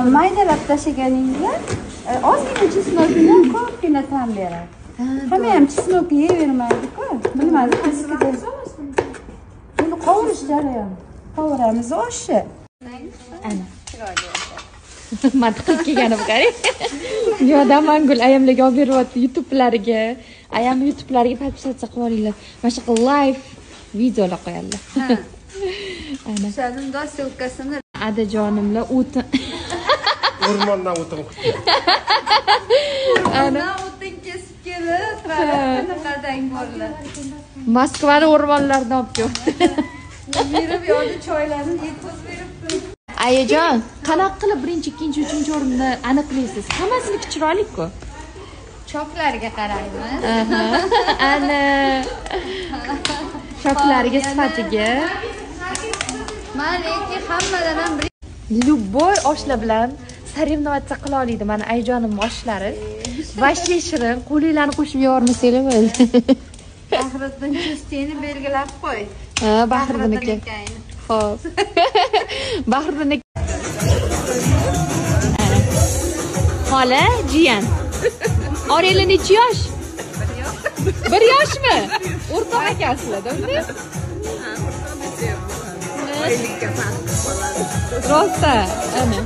maydalab tashlaganingizda ozgina chesnokni ko'pgina ta'm beradi. Hamma ham chesnok yeyvermaydi-ku. Bilmadim, biznikida. Buni qovurish jarayoni. Qovuramiz oshni. Ana. Mantiqib kelganim qarang. Yo'da Mangul ayamlarga olib beryapti YouTube'lariga. Ayam YouTube'lariga podpisatsiya qilib olinglar. Mana shu live videolar qo'yadilar. Ha. Ana. Shadim dastilkasini Adajonimlar o'ti. O'rmondan o'tin kutdi. Ana o'tin kesib kelib, qanaqadang borlar. Moskvani o'rmonlaridan olib keldi. Berib yodi choylarni yetkazib beribdi. Ayajon, qanaqa qilib birinchi, ikkinchi, uchinchi o'rinni aniqlaysiz? Hammasini chiroyli-ku. Choklariga qaraymiz. Ana. Choklariga, sifatiga. Maliki hammadan ham Любой oshlar bilan sarimovatsiya qila oladi mana ayajonim oshlari. Vashli shirin, qo'linglarni qo'shib yormasanglar bo'ldi. Bahriddin Chustini belgilab qo'y. Ha, Bahriddiniki. Xo'p. Bahriddin Xola, jiyan. Oreli necha yosh? 1 yoshmi? O'rtoq akasizlar-da unda? Rosa, ana.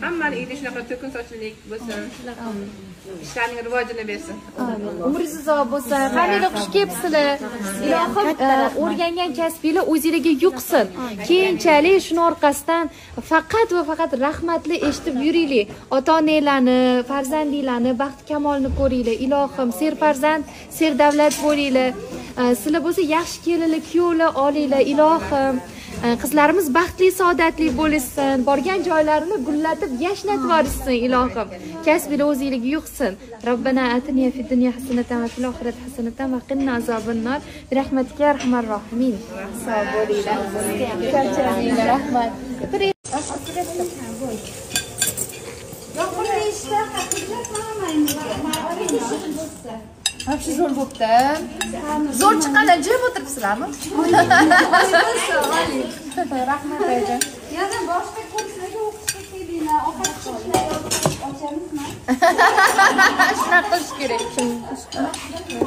Hammani uyida shunaqa to'kin sochlilik bo'lsin. Ishlarning rivojini bersin. Umringiz uzoq bo'lsin. Qanday xush kelibsizlar. Ilohim o'rgangan kasbinglar o'zingizga yuqsin. Keyinchalik shuni orqasidan faqat va faqat rahmatli eshitib yuringlar. Ota-onalarni, farzandinglarni baxt kamolini ko'ringlar. Ilohim serfarzand, serdavlat bo'linglar. Sizlar bo'lsa yaxshi kelinlar, kuyovlar olinglar. Ilohim qizlarimiz baxtli, saodatli bo'lsin. Borgan joylarini gullatib, yashnatib yorishsin, ilohim. Kasbinglar o'zingizga yuqsin. Robbana atina fid dunya hasanatan va fil oxirati hasanatan va qina azobannar. Bi rahmatika ya arhamar rohimin. Sog' bo'linglar. Charcharinglar. Rahmat. Hafshi zo'r bo'pti. Zo'r chiqqandan jim o'tiribsizlarmi? Rahmat ayda. Yana boshqa kurslarga o'qishga kelinglar. Ovqat pishirishni ochamizmi? Shunaqa qilish kerak.